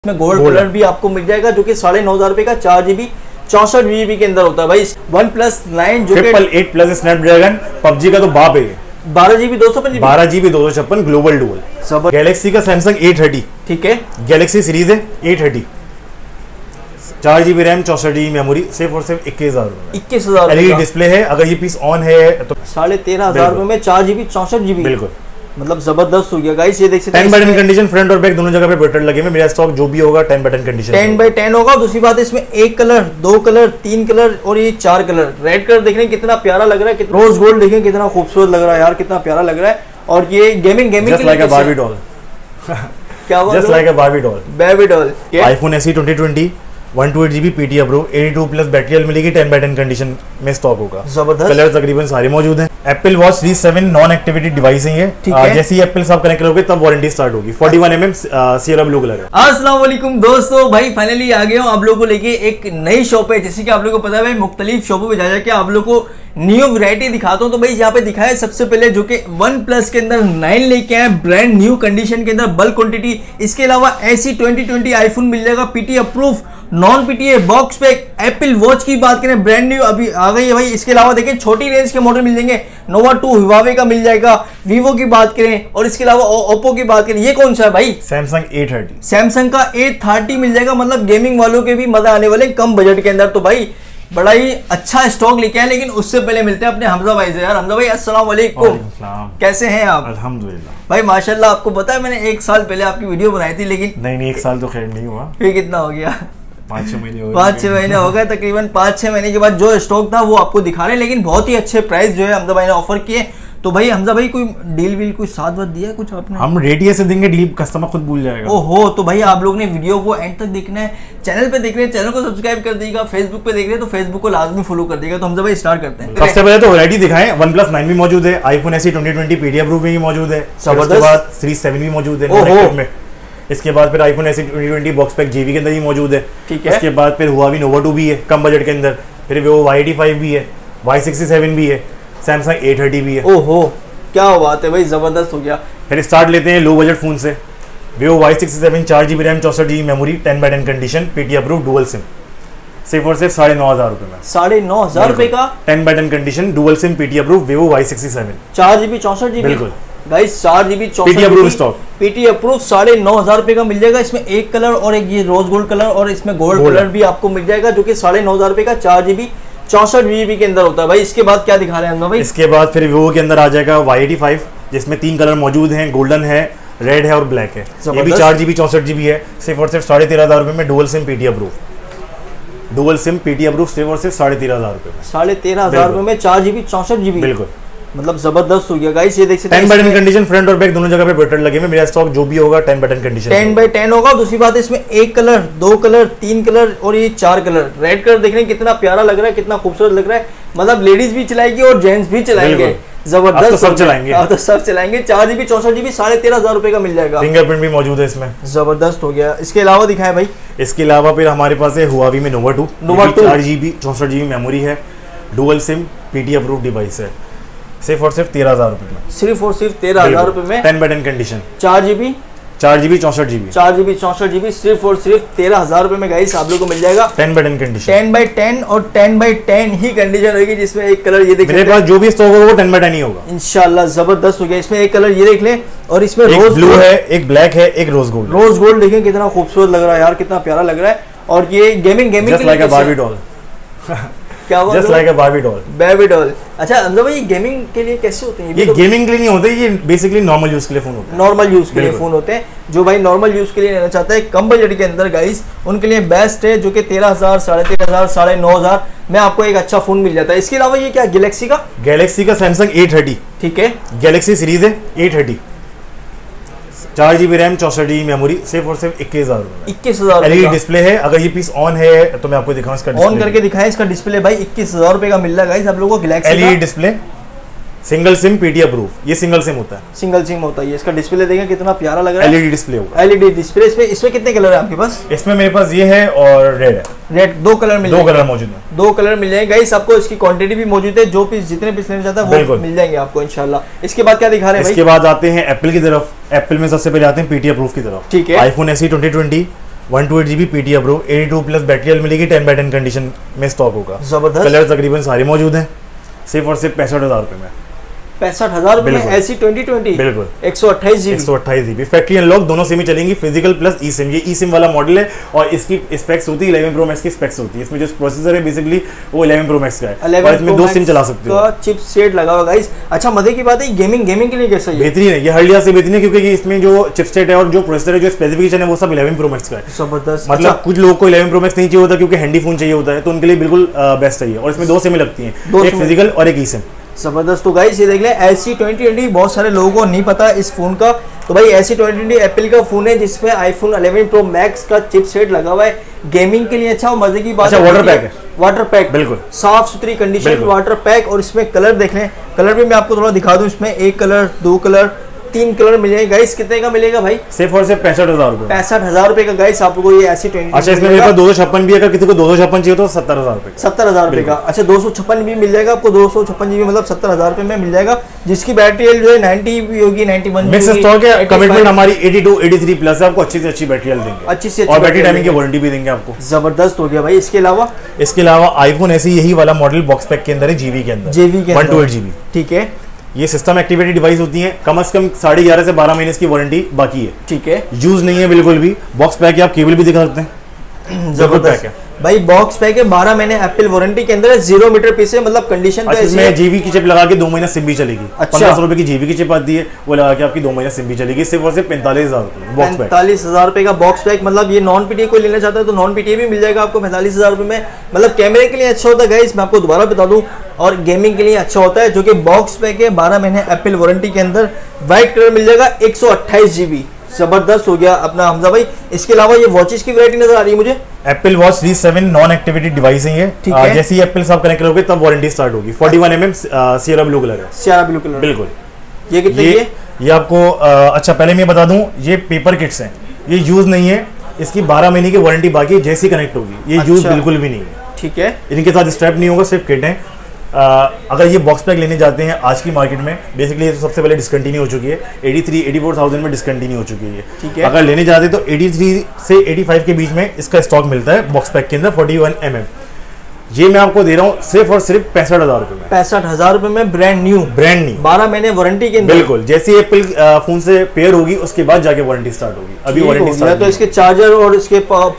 इसमें gold colour भी आपको मिल जाएगा जो कि 9,500 रुपए का 4GB 64GB के अंदर होता है भाई। OnePlus 9 जो कि 8 प्लस स्नैपड्रैगन PUBG का तो बाप है। 12GB 256 global dual. गैलेक्सी का सैमसंग A30, ठीक है, गैलेक्सी सीरीज है A30, 4GB RAM 64GB memory, सिर्फ और सिर्फ 21,000 एलईडी डिस्प्ले है। अगर ये पीस ऑन है तो 13,500 रुपए में 4GB 64GB, बिल्कुल मतलब जबरदस्त हो गया गाइस। ये देख सकते हैं 10 बटन कंडीशन, फ्रंट और बैक दोनों जगह पे बटन लगे हैं। मेरा स्टॉक जो भी होगा 10 बटन कंडीशन 10x10 होगा। दूसरी बात है इसमें 1 कलर, 2 कलर, 3 कलर और ये 4 कलर। रेड कलर देखने कितना प्यारा लग रहा है, रोज गोल्ड देखें कितना खूबसूरत लग रहा है यार, कितना प्यारा लग रहा है। और ये gaming just like a Barbie doll, क्या just like a Barbie doll. IPhone SE 2020 128GB PT approve 82 plus battery health मिलेगी। 10 बटन कंडीशन में स्टॉक होगा। जबरदस्त कलर तकरीबन सारे मौजूद हैं। Apple watch series 7 non activity device है ये। जैसे ही एप्पल साहब कनेक्ट करोगे तब वारंटी स्टार्ट होगी। 41mm सियरा ब्लू कलर है। अस्सलाम वालेकुम दोस्तों, भाई फाइनली आ गया हूँ आप लोगों को लेके एक नई शॉप है। जैसे कि आप लोगों को पता है भाई, मुख्तलिफ शॉपों पे जा जाके आप लोगों को न्यू वैरायटी दिखाता हूँ। तो भाई यहाँ पे दिखाया सबसे पहले जो कि OnePlus के अंदर 9 लेके आए ब्रांड न्यू कंडीशन के अंदर, बल्क क्वांटिटी। इसके अलावा SE 2020 आईफोन मिल जाएगा PT approve, non PTA box pack. Apple watch की बात करें ब्रांड न्यू अभी आ गई है भाई। इसके अलावा देखिए छोटी रेंज के मॉडल मिल जाएंगे, Nova 2 Huawei का मिल जाएगा, Vivo की बात करें और इसके अलावा Oppo की बात करें। ये कौन सा है भाई? सैमसंग A30, सैमसंग का A30 मिल जाएगा। मतलब गेमिंग वालों के भी मजा आने वाले कम बजट के अंदर। तो भाई बड़ा ही अच्छा स्टॉक लेके आए, लेकिन उससे पहले मिलते हैं अपने हमजा भाई से। यार हमजा भाई अस्सलाम वालेकुम, कैसे हैं आप? अल्हम्दुलिल्लाह भाई माशाल्लाह। आपको पता है मैंने 1 साल पहले आपकी वीडियो बनाई थी, लेकिन नहीं 1 साल तो खैर नहीं हुआ। फिर कितना हो गया? 5-6 महीने 5-6 महीने हो गए तकरीबन। 5-6 महीने के बाद जो स्टॉक था वो आपको दिखा रहे हैं, लेकिन बहुत ही अच्छे प्राइस जो है हमजा भाई ने ऑफर किए। तो भाई हमजा भाई कोई डील वील कुछ साथ वाथ दिया कुछ आपने? हम रेडियो से देंगे डील, कस्टमर खुद भूल जाएगा। ओहो, तो भाई आप लोग ने वीडियो को एंड तक देखना है। चैनल पे देख रहे हैं, चैनल को सब्सक्राइब कर दीजिएगा। फेसबुक पे देख रहे हैं तो फेसबुक को लाजमी फॉलो कर देगा। तो हमजा भाई स्टार्ट करते हैं। सबसे पहले तो वैरायटी दिखाएं। OnePlus 9 भी मौजूद है, आईफोन SE 2020 PT अप्रूव भी मौजूद है, उसके बाद सीरीज 7 भी मौजूद है में। इसके बाद फिर iPhone SE 2020 box pack GB के अंदर ही मौजूद है, ठीक है। इसके बाद फिर Huawei Nova 2 भी है कम बजट के अंदर, फिर Vivo Y85 भी है, Y67 भी है, सैमसंग A30 भी है। ओहो क्या बात है भाई, जबरदस्त हो गया। फिर स्टार्ट लेते हैं लो बजट फोन से। Vivo Y67 4GB RAM 64GB memory, 10 button condition, PT approve dual sim, सिर्फ और सिर्फ 9,500 रुपए में। 9,500 रुपए का 10 button condition dual sim PT approve Vivo Y67 4GB 64GB, बिल्कुल guys 4GB 64GB PT approve stock. PT approve 9,500 रुपए का मिल जाएगा। इसमें 1 कलर और एक ये रोज गोल्ड कलर और इसमें गोल्ड कलर भी आपको मिल जाएगा जो कि 9,500 रुपए का 4GB 64GB के अंदर होता है भाई। इसके बाद क्या दिखा रहे हैं हम भाई? इसके बाद फिर Vivo के अंदर आ जाएगा Y85, जिसमें 3 कलर मौजूद हैं, गोल्डन है, रेड है और ब्लैक है। ये भी 4GB 64GB है, सिर्फ और सिर्फ 13,500 रुपए में। Dual sim PT approve, dual sim PT approve सिर्फ और सिर्फ 13,500 रुपए में। 13,500 रुपए में 4GB 64GB, बिल्कुल मतलब जबरदस्त हो गया गाइस। ये देख सकते हैं 10 बटन कंडीशन, फ्रंट और बैक दोनों जगह पे बटन लगे हैं। मेरा स्टॉक जो भी होगा 10 बटन कंडीशन 10x10 होगा। दूसरी बात है इसमें 1 कलर, 2 कलर, 3 कलर और ये 4 कलर। रेड कलर देखने कितना प्यारा लग रहा है, कितना खूबसूरत लग रहा है। मतलब लेडीज भी चलाएगी और जेंट्स भी चलाएंगे। जबरदस्त, तो सब चलाएंगे, तो सब चलाएंगे। 4GB 64GB 13,500 रुपए का मिल जाएगा। फिंगरप्रिंट भी मौजूद है इसमें, जबरदस्त हो गया। इसके अलावा दिखाए भाई? इसके अलावा फिर हमारे पास है Huawei में Nova 2 4GB 64GB मेमोरी है, dual sim PT approve device है, सिर्फ और सिर्फ 13,000 रुपए में। सिर्फ और सिर्फ 13,000 रुपए में 10 button condition 4GB 64GB 64GB सिर्फ और सिर्फ 13,000 रुपए में गाइस आप लोगों को मिल जाएगा। 10 बटन कंडीशन 10x10 और 10x10 ही कंडीशन होगी, जिसमें 1 कलर ये देखिए। मेरे पास जो भी स्टॉक होगा वो 10 बटन ही होगा इंशाल्लाह। जबरदस्त हो गया। इसमें 1 कलर ये देख ले और इसमें एक रोज ब्लू है, एक ब्लैक है, एक रोज गोल्ड। रोज गोल्ड देखिए कितना खूबसूरत लग रहा है यार, कितना प्यारा लग रहा है। और ये gaming just like a Barbie doll, क्या just like a Barbie doll, baby doll. अच्छा अंदर भाई गेमिंग के लिए कैसे होते हैं? ये गेमिंग के लिए नहीं होते, ये बेसिकली नॉर्मल यूज के लिए फोन होते हैं। नॉर्मल यूज के लिए फोन होते हैं। जो भाई नॉर्मल यूज के लिए लेना चाहता है कम बजट के अंदर गाइस, उनके लिए बेस्ट है जो कि 13,000 13,500 9,500 में आपको एक अच्छा फोन मिल जाता है। इसके अलावा ये क्या गैलेक्सी का सैमसंग A30, ठीक है, गैलेक्सी सीरीज है A30, 4GB RAM 64GB memory, सिर्फ और सिर्फ 21,000 एलईडी डिस्प्ले है। अगर ये पीस ऑन है तो मैं आपको दिखाऊं इसका ऑन करके दिखाएं। इसका डिस्प्ले भाई 21,000 रुपए का मिल रहा है गाइस आप लोगों को। Galaxy LED display, single sim PT approve, ये सिंगल सिम होता है, सिंगल सिम होता है। इसका डिस्प्ले देखें कितना प्यारा लग रहा है। एलईडी डिस्प्ले होगा, एलईडी डिस्प्ले। इसमें कितने कलर है आपके पास? इसमें मेरे पास ये है और रेड है। रेड 2 कलर मिल जाएंगे, 2 कलर मौजूद है, 2 कलर मिल जाएंगे गाइस आपको। इसकी क्वांटिटी भी मौजूद है, जो पीस जितने पीस लेना चाहता है वो मिल जाएंगे आपको इंशाल्लाह। इसके बाद क्या दिखा रहे हैं भाई? इसके बाद आते हैं एप्पल की तरफ। एप्पल में सबसे पहले आते हैं PT अप्रूव की तरफ, ठीक है। IPhone SE 2020 128GB PTI Pro 82+ battery मिलेगी, 10/10 कंडीशन में स्टॉक होगा। जबरदस्त। कलर तकरीबन सारे मौजूद हैं, सिर्फ और सिर्फ 65,000 रुपए में। 65,000 रुपए में ऐसी 2020 बिल्कुल 128GB फैक्ट्री अनलॉक दोनों सिम ही चलेंगी, फिजिकल प्लस ई सिम। ये ई सिम वाला मॉडल है और इसकी स्पेक्स होती है 11 Pro Max की स्पेक्स होती है। इसमें जो प्रोसेसर है बेसिकली वो 11 Pro Max का है और इसमें 2 सिम चला सकते हो। चिपसेट लगा हुआ गाइस। अच्छा मजे की बात है, गेमिंग के लिए कैसा है? बेहतरीन है, ये हर लिहाज से बेहतरीन है क्योंकि इसमें जो चिपसेट है और जो प्रोसेसर है, जो स्पेसिफिकेशन है वो सब 11 Pro Max का है। जबरदस्त। मतलब कुछ लोगों को 11 Pro Max नहीं चाहिए होता क्योंकि हैंडी फोन चाहिए होता है, तो उनके लिए बिल्कुल बेस्ट है। और इसमें 2 सिम लगती हैं, एक फिजिकल और एक ई सिम। जबरदस्त। तो गाइस ये देख लें ऐसी 2020 बहुत सारे लोगों को नहीं पता इस फोन का। तो भाई ऐसी 2020 एप्पल का फोन है जिसमें iPhone 11 Pro Max का चिपसेट लगा हुआ है, गेमिंग के लिए अच्छा और मजे की बात है। वाटर पैक है, वाटर पैक बिल्कुल साफ सुथरी कंडीशन वाटर पैक। और इसमें कलर देख लें, कलर भी मैं आपको थोड़ा दिखा दूं। इसमें 1 कलर, 2 कलर, 3 कलर मिल जाएगा। गाइस कितने का मिलेगा भाई? सिर्फ और सिर्फ 65,000 रुपए। 65,000 रुपए का गाइस आपको ये ऐसी 20। अच्छा इसमें मेरे पास 256 भी, अगर किसी को 256 चाहिए तो 70,000 रुपए। 70,000 रुपए का। अच्छा 256 भी मिल जाएगा आपको, 256 GB मतलब 70,000 रुपए में मिल जाएगा, जिसकी बैटरी हेल्थ जो है 90 भी होगी, 91 मिक्स स्टॉक है। कमिटमेंट हमारी 82 83 प्लस है, आपको अच्छी से अच्छी बैटरी हेल्थ देंगे, अच्छी से और बैटरी टाइमिंग की वारंटी भी देंगे आपको। जबरदस्त हो गया भाई। इसके अलावा iPhone ऐसे यही वाला मॉडल बॉक्स पैक के अंदर है, जीबी के अंदर, 128GB। ठीक है। ये सिस्टम एक्टिवेटेड डिवाइस होती है, कम से कम 11.5 से 12 महीने की वारंटी बाकी है। ठीक है, यूज नहीं है बिल्कुल भी। बॉक्स पैक है, आप केबल भी दिखा सकते हैं। जबरदस्त है भाई। बॉक्स पैक है, 12 महीने एप्पल वारंटी के अंदर है, 0 मीटर पीस है, मतलब कंडीशन तो ऐसी है। जीबी की चिप लगा के 2 महीना सिम भी चलेगी। अच्छा। 1500 रुपए की जीबी की चिप आती है, वो लगा के आपकी 2 महीना सिम भी चलेगी। सिर्फ और सिर्फ 45,000 रुपए बॉक्स पैक। 45,000 रुपए का बॉक्स पैक। मतलब ये नॉन पीटीए कोई लेना चाहता है तो नॉन पीटीए भी मिल जाएगा आपको 45,000 रुपए में। मतलब कैमरे के लिए अच्छा होता है गाइस, मैं आपको दोबारा बता दूं, और गेमिंग के लिए अच्छा होता है, जो कि बॉक्स पैक है, 12 महीने एप्पल वारंटी के अंदर। व्हाइट कलर मिल जाएगा, 128GB। जबरदस्त हो गया अपना हमजा भाई। इसके अलावा ये वॉचेस की वैरायटी नजर आ रही है मुझे। Apple watch series 7 non activated device है ये। जैसे ही एप्पल साहब कनेक्ट करोगे तब वारंटी स्टार्ट होगी। 41mm सियरा ब्लू कलर है, सियरा ब्लू कलर बिल्कुल। ये कितने की है? ये आपको अच्छा पहले मैं बता दूं, ये पेपर किट्स हैं, ये यूज नहीं है, इसकी 12 महीने की वारंटी बाकी है। जैसी कनेक्ट होगी ये यूज बिल्कुल भी नहीं है। ठीक है, इनके साथ स्ट्रैप नहीं होगा, सिर्फ किट है। अगर ये बॉक्स पैक लेने जाते हैं आज की मार्केट में, बेसिकली ये तो सबसे पहले डिसकंटिन्यू हो चुकी है, 84,000 में डिसकंटिन्यू हो चुकी है। ठीक है, अगर लेने जाते तो 83 से 85 के बीच में इसका स्टॉक मिलता है बॉक्स पैक के अंदर 41mm। ये मैं आपको दे रहा हूँ सिर्फ और सिर्फ 65,000 रुपए में। 65,000 रुपए में ब्रांड न्यू 12 महीने वारंटी के अंदर। बिल्कुल, जैसे एप्पल फोन से पेयर होगी उसके बाद जाके वारंटी स्टार्ट होगी। अभी वारंटी स्टार्ट तो इसके चार्जर और इसके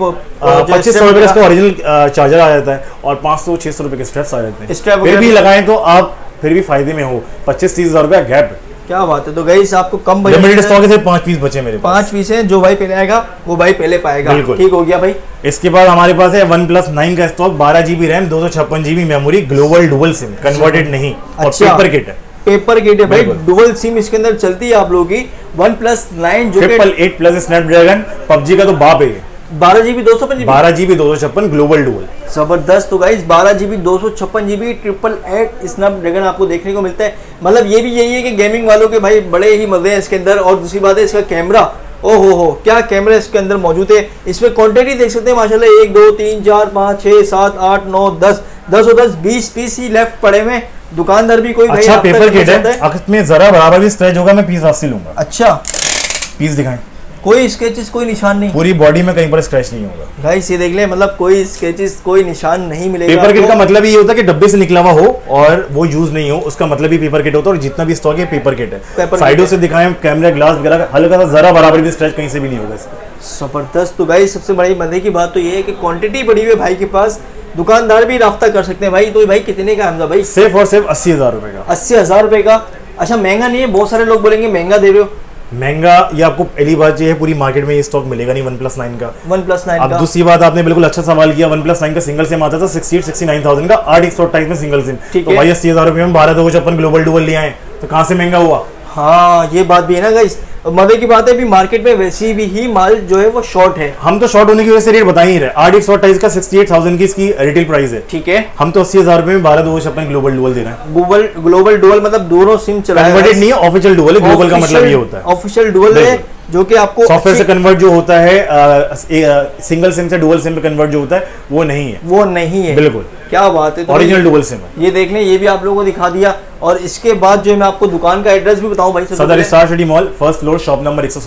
2500 रुपए इसका ओरिजिनल चार्जर आ जाता है और 500-600 रुपए के स्ट्रैप्स आ जाते हैं। फिर भी लगाएं तो आप फिर भी फायदे में हो। 25-30,000 रुपया गैप। क्या बात है। तो गाइस आपको कम बजट लिमिटेड स्टॉक है, सिर्फ 5 पीस बचे मेरे पास। 5 पीस हैं, जो भाई पहले आएगा वो भाई पहले पाएगा। ठीक हो गया भाई। इसके बाद हमारे पास है OnePlus 9 का stock, 12GB RAM, 256GB memory, global dual sim, converted नहीं, और पेपर किट है। पेपर किट है भाई, डुअल सिम इसके अंदर चलती है आप लोगों की। OnePlus 9 जो 888+ स्नैपड्रैगन, PUBG का तो बाप है। 12GB 256GB 12GB 256 global dual. जबरदस्त। तो गाइस 12GB 256GB 888 स्नैपड्रैगन आपको देखने को मिलता है। मतलब ये भी यही है कि गेमिंग वालों के भाई बड़े ही मजे हैं इसके अंदर। और दूसरी बात है इसका कैमरा, ओहो हो क्या कैमरा इसके अंदर मौजूद है। इसमें क्वांटिटी देख सकते हैं माशाल्लाह, 1 2 3 4 5 6 7 8 9 10 10 और 10 20 पीस ही लेफ्ट पड़े हुए। दुकानदार भी कोई अच्छा पेपर किट है, अगर में जरा बराबर भी स्क्रैच होगा मैं पीस आपसे लूंगा। अच्छा पीस दिखाएं। कोई स्केचेस कोई निशान नहीं, पूरी बॉडी में कहीं पर स्क्रैच नहीं होगा। गाइस ये देख ले, मतलब कोई स्केचेस कोई निशान नहीं मिलेगा। पेपर किट का मतलब ये होता है कि डब्बे से निकला हुआ हो और वो यूज नहीं हो, उसका मतलब ही पेपर किट होता है। और जितना भी स्टॉक है पेपर किट है। साइडों से दिखाएं, कैमरा ग्लास वगैरह हल्का सा जरा बराबर भी स्क्रैच कहीं से भी नहीं होगा इसका। जबरदस्त। तो गाइस सबसे बड़ी मजे की बात तो ये है कि क्वांटिटी बड़ी हुई है भाई के पास, दुकानदार भी राफ्ता कर सकते हैं भाई। तो भाई कितने का हमजा भाई? सिर्फ और सिर्फ 80,000 रुपए का। 80,000 रुपए का। अच्छा महंगा नहीं है, बहुत सारे लोग बोलेंगे महंगा दे रहे हो। महंगा ये आपको पहली बात ये है, पूरी मार्केट में ये स्टॉक मिलेगा नहीं OnePlus 9 का। OnePlus 9 अब दूसरी बात, आपने बिल्कुल अच्छा सवाल किया। OnePlus 9 का सिंगल सिम आता था 68-69,000 का, 8/128 में सिंगल सिम। तो भाई 80,000 रुपए में 12/256 ग्लोबल डुअल ले आए, तो कहाँ से महंगा हुआ? हाँ ये बात भी है ना गाइस। मजे की बात है भी मार्केट में वैसी भी ही माल जो है वो शॉर्ट है। हम तो शॉर्ट होने की वजह से रेट बता ही रहे। 8/128 का 68,000 की इसकी रिटेल प्राइस है। ठीक है, हम तो 80,000 रुपए में 12/256 ग्लोबल डुअल दे रहे हैं। ग्लोबल डुअल मतलब दोनों सिम चला है, कन्वर्टेड नहीं है, ऑफिशियल डुअल है। ग्लोबल का मतलब ये होता है ऑफिशियल डुअल है, जो कि आपको सॉफ्टवेयर से कन्वर्ट जो होता है, सिंगल सिम से डुअल सिम पे कन्वर्ट जो होता है वो नहीं है। वो नहीं है, बिल्कुल। क्या बात है। तो ओरिजिनल डुअल सिम है। ये देख लें, ये भी आप लोगों को दिखा दिया। और इसके बाद जो है मैं आपको दुकान का एड्रेस भी बताऊं भाई। Saddar star city mall, first floor, shop number 116।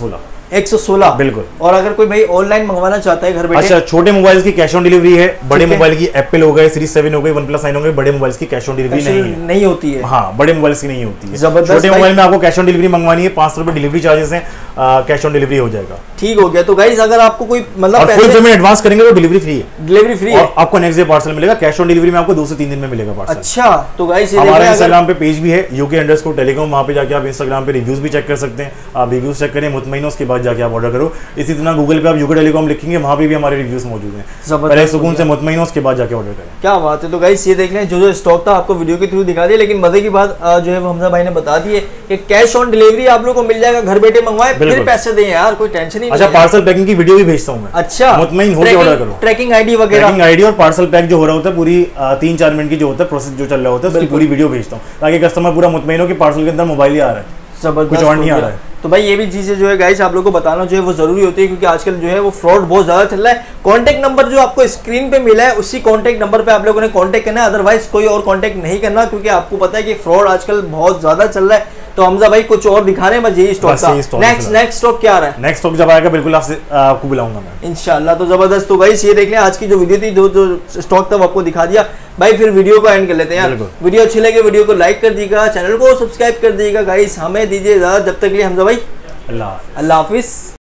116 बिल्कुल। और अगर कोई भाई ऑनलाइन मंगवाना चाहता है घर बैठे, अच्छा, छोटे मोबाइल की कैश ऑन डिलीवरी है, बड़े मोबाइल की एप्पल हो गए, सीरीज 7 हो गई, OnePlus 9 हो गई, बड़े मोबाइल की कैश ऑन डिलीवरी नहीं होती है। हाँ, बड़े मोबाइल की नहीं होती है। जबरदस्त। छोटे मोबाइल में आपको कैश ऑन डिलीवरी मंगवानी है, 500 रुपए डिलीवरी चार्जेस हैं, कैश ऑन डिलीवरी हो जाएगा। ठीक हो गया। तो गाइस अगर आपको कोई मतलब फुल पेमेंट एडवांस करेंगे तो डिलीवरी फ्री है, डिलीवरी फ्री है, और आपको नेक्स्ट डे पार्सल मिलेगा। कैश ऑन डिलीवरी में आपको 2 से 3 दिन में मिलेगा पार्सल। अच्छा, तो गाइस हमारे इंस्टाग्राम पे पेज भी है UK_Telecom, वहाँ पे जाके आप इंस्टाग्राम पे रिव्यूज भी चेक कर सकते हैं। आप रिव्यूज चेक करें, मुतमईन उसके बाद जाके आप ऑर्डर करो। इसी तरह गूगल पे आप UK_Telecom लिखेंगे, वहाँ पे भी हमारे रिव्यूज मौजूद हैं। पहले सुकून से मुतमईन उसके बाद जाके ऑर्डर करें। क्या बात है। तो गाइस ये देख लें, जो स्टॉक था आपको वीडियो के थ्रू दिखा दिया, लेकिन मजे की बात जो है वो हमजा भाई ने बता दी है कि कैश ऑन डिलीवरी आप लोग को मिल जाएगा, घर बैठे मंगवाए फिर पैसे दें यार, कोई टेंशन ही नहीं। अच्छा, पार्सल पैकिंग की वीडियो भी भेजता हूँ मैं। अच्छा, मुतमईन होकर ऑर्डर करो। ट्रैकिंग आईडी वगैरह, ट्रैकिंग आईडी और पार्सल पैक जो हो रहा होता है, पूरी 3-4 मिनट की जो होता है प्रोसेस जो चल रहा होता है, उसकी पूरी वीडियो भेजता हूँ, ताकि कस्टमर पूरा मुतमईन हो कि पार्सल के अंदर मोबाइल ही आ रहा है, कुछ और नहीं आ रहा है। तो भाई ये भी चीजें जो है गाइस आप लोगों को बताना जो है वो जरूरी होती है, क्योंकि आजकल जो है वो फ्रॉड बहुत ज्यादा चल रहा है। कॉन्टैक्ट नंबर जो आपको स्क्रीन पे मिला है, उसी कॉन्टैक्ट नंबर पे आप लोगों ने कॉन्टैक्ट करना है, अदरवाइज कोई और कॉन्टैक्ट नहीं करना, क्योंकि आपको पता है कि फ्रॉड आजकल बहुत ज्यादा चल रहा है। तो हमजा भाई कुछ और दिखा रहे हैं, बस यही स्टॉक था। नेक्स्ट स्टॉक क्या आ रहा है? नेक्स्ट स्टॉक जब आएगा बिल्कुल आपको बुलाऊंगा मैं इंशाल्लाह। तो जबरदस्त। तो गाइस ये देख लें, आज की जो वीडियो थी, जो स्टॉक था वो आपको दिखा दिया भाई। फिर वीडियो को एंड कर लेते हैं यार। वीडियो अच्छी लगे वीडियो को लाइक कर दीजिएगा, चैनल को सब्सक्राइब कर दीजिएगा गाइस। हमें दीजिए इजाजत, जब तक के लिए हमजा भाई अल्लाह हाफिज।